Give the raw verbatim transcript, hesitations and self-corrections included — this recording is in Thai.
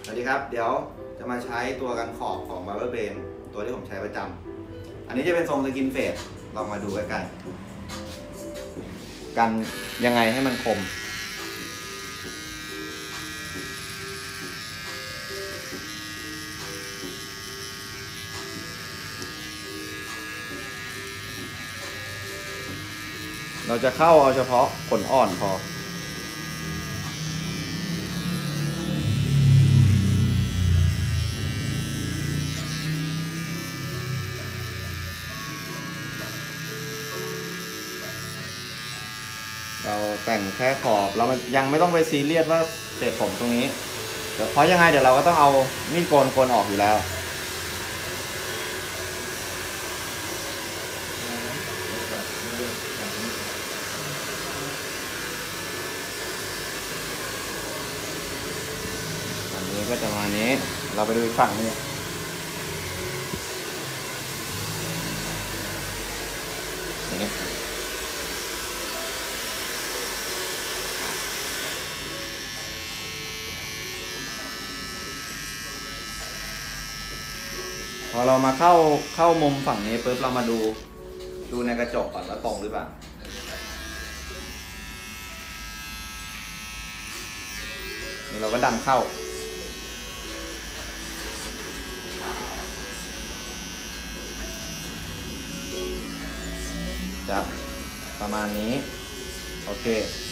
วัสดีครับเดี๋ยวจะมาใช้ตัวกันขอบของ Barber Brain ตัวที่ผมใช้ประจำอันนี้จะเป็นทรงสกินเฟดลองมาดูใกล้ๆกันยังไงให้มันคมเราจะเข้าเอาเฉพาะขนอ่อนพอเราแต่งแค่ขอบเรายังไม่ต้องไปซีเรียสว่าเศษผมตรงนี้เดี๋ยวเพราะยังไงเดี๋ยวเราก็ต้องเอามีดโกนโกนออกอยู่แล้วอันนี้ก็จะมานี้เราไปดูอีกฝั่งนี้นี่พอเรามาเข้าเข้ามุมฝั่งนี้ปุ๊บเรามาดูดูในกระจกก่อนว่าตรงหรือเปล่านี่เราก็ดันเข้าจะประมาณนี้โอเค